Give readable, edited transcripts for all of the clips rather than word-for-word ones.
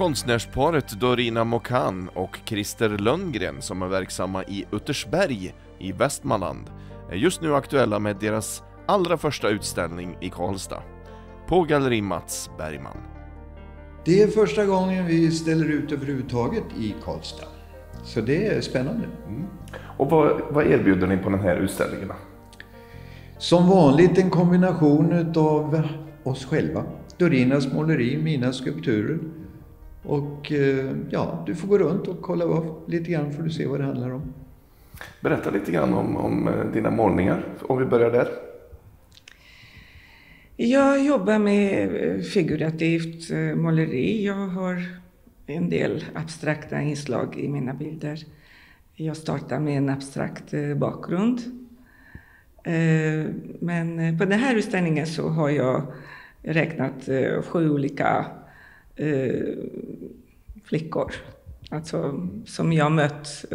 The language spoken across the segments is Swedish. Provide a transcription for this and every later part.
Konstnärsparet Dorina Mokan och Christer Lönngren som är verksamma i Uttersberg i Västmanland är just nu aktuella med deras allra första utställning i Karlstad på Galleri Mats Bergman. Det är första gången vi ställer ut överhuvudtaget i Karlstad, så det är spännande. Och vad erbjuder ni på den här utställningen? Som vanligt en kombination av oss själva, Dorinas måleri, mina skulpturer. Och ja, du får gå runt och kolla upp lite grann för att se vad det handlar om. Berätta lite grann om dina målningar, om vi börjar där. Jag jobbar med figurativt måleri. Jag har en del abstrakta inslag i mina bilder. Jag startar med en abstrakt bakgrund. Men på den här utställningen så har jag räknat 7 olika flickor, alltså som jag mött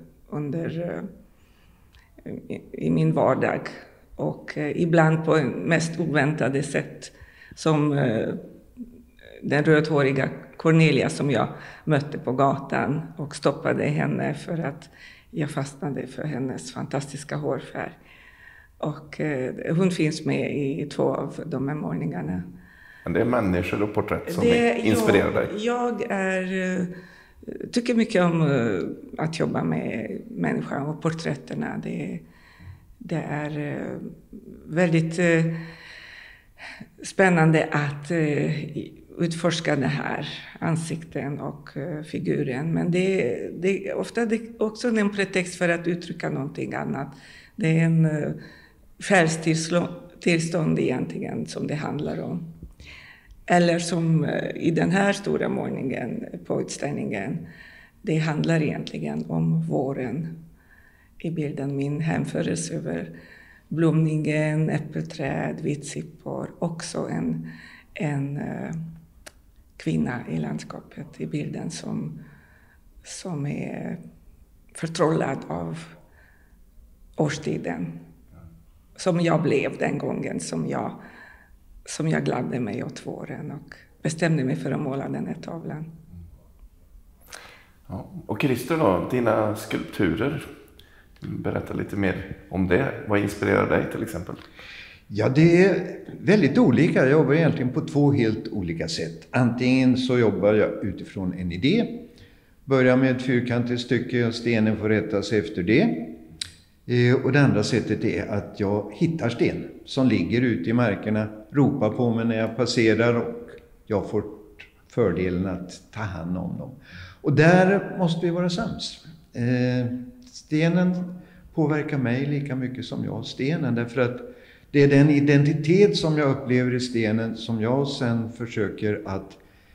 i min vardag, och ibland på mest oväntade sätt, som den rödhåriga Cornelia som jag mötte på gatan och stoppade henne för att jag fastnade för hennes fantastiska hårfärg. Och hon finns med i 2 av de här målningarna. Men det är människor och porträtt som inspirerar dig? Jag tycker mycket om att jobba med människan och porträtterna. Det är väldigt spännande att utforska det här, ansikten och figuren. Men det är ofta också en pretext för att uttrycka någonting annat. Det är en själstillstånd egentligen som det handlar om. Eller som i den här stora målningen på utställningen, det handlar egentligen om våren. I bilden min hänförelse över blomningen, äppelträd, vitsippor. Också en kvinna i landskapet i bilden som är förtrollad av årstiden. Som jag blev den gången som jag gladde mig åt våren och bestämde mig för att måla den här tavlan. Ja. Och Christer då, dina skulpturer, berätta lite mer om det. Vad inspirerar dig till exempel? Ja, det är väldigt olika. Jag jobbar egentligen på 2 helt olika sätt. Antingen så jobbar jag utifrån en idé. Börjar med ett fyrkantigt stycke och stenen får rättas efter det. Och det andra sättet är att jag hittar sten som ligger ute i markerna, ropar på mig när jag passerar och jag får fördelen att ta hand om dem. Och där måste vi vara sams. Stenen påverkar mig lika mycket som jag stenen, därför att det är den identitet som jag upplever i stenen som jag sen försöker att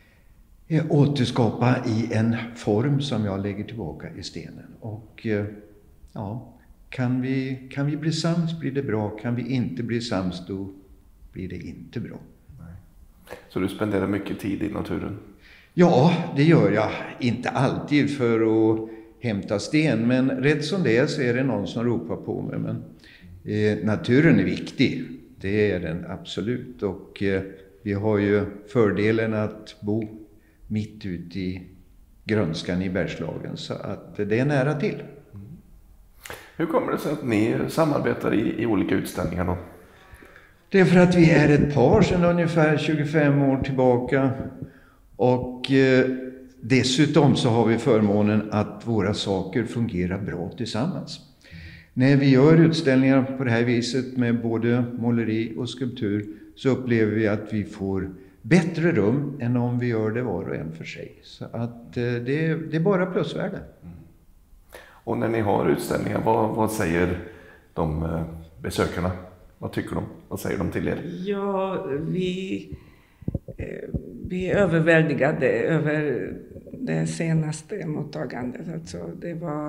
återskapa i en form som jag lägger tillbaka i stenen. Och ja, kan vi bli sams blir det bra, kan vi inte bli sams då blir det inte bra. Så du spenderar mycket tid i naturen? Ja, det gör jag. Inte alltid för att hämta sten, men rätt som det är så är det någon som ropar på mig. Men naturen är viktig, det är den absolut. Och vi har ju fördelen att bo mitt ute i grönskan i Bergslagen, så att det är nära till. Hur kommer det sig att ni samarbetar i olika utställningar då? Det är för att vi är ett par sedan ungefär 25 år tillbaka. Och dessutom så har vi förmånen att våra saker fungerar bra tillsammans. När vi gör utställningar på det här viset med både måleri och skulptur så upplever vi att vi får bättre rum än om vi gör det var och en för sig. Så att det är bara plusvärde. Och när ni har utställningar, vad säger de besökarna? Vad tycker de? Vad säger de till er? Ja, vi är överväldigade över det senaste mottagandet. Alltså, det var,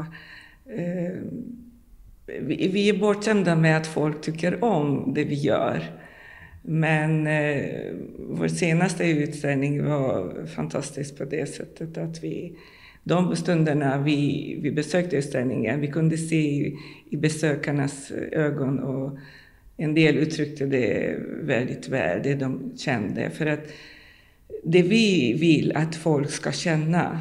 vi är bortskämda med att folk tycker om det vi gör. Men vår senaste utställning var fantastisk på det sättet att de stunderna vi besökte utställningen, vi kunde se i besökarnas ögon, och en del uttryckte det väldigt väl, det de kände. För att det vi vill att folk ska känna.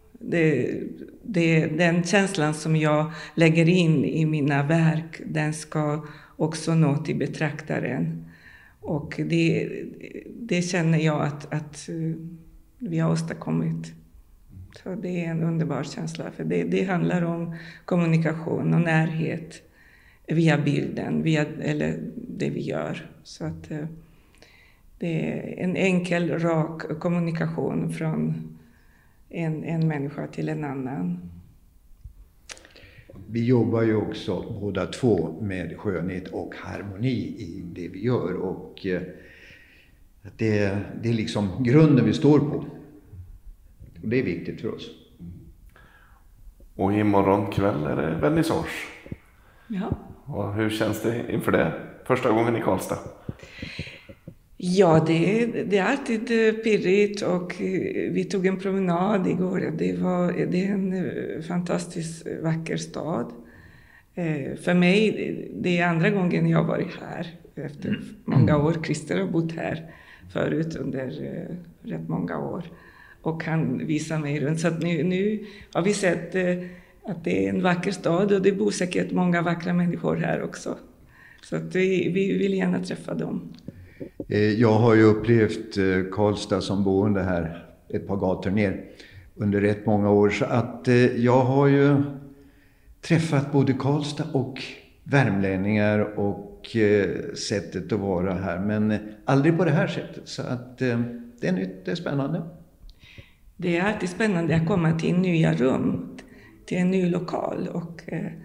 Den känslan som jag lägger in i mina verk, den ska också nå till betraktaren. Och det känner jag att vi har åstadkommit. Så det är en underbar känsla, för det handlar om kommunikation och närhet via bilden, eller det vi gör. Så att det är en enkel, rak kommunikation från en människa till en annan. Vi jobbar ju också båda två med skönhet och harmoni i det vi gör, och det är liksom grunden vi står på. Och det är viktigt för oss. Och imorgon kväll är det vernissage. Ja. Och hur känns det inför det? Första gången i Karlstad? Ja, det är alltid pirrigt, och vi tog en promenad igår. Det är en fantastiskt vacker stad. För mig, det är andra gången jag har varit här efter många år. Christer har bott här förut under rätt många år och han visar mig runt. Så att nu har vi sett att det är en vacker stad, och det bor säkert många vackra människor här också. Så att vi vill gärna träffa dem. Jag har ju upplevt Karlstad som boende här ett par gator ner under rätt många år. Så att jag har ju träffat både Karlstad och värmlänningar och sättet att vara här. Men aldrig på det här sättet. Så att det är nytt, det är spännande. Det är alltid spännande att komma till nya rum, till en ny lokal. Och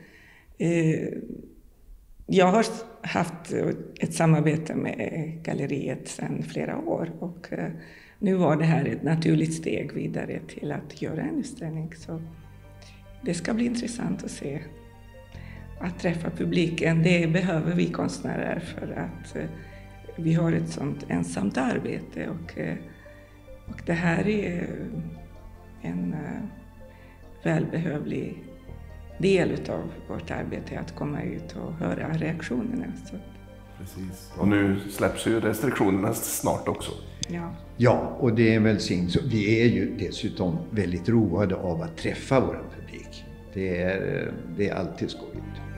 jag har haft ett samarbete med galleriet sedan flera år, och nu var det här ett naturligt steg vidare till att göra en utställning. Så det ska bli intressant att se, att träffa publiken. Det behöver vi konstnärer, för att vi har ett sånt ensamt arbete, och det här är en välbehövlig del av vårt arbete, att komma ut och höra reaktionerna. Så. Precis. Och nu släpps ju restriktionerna snart också. Ja, och det är väl så. Vi är ju dessutom väldigt roade av att träffa vår publik. Det är alltid skojigt.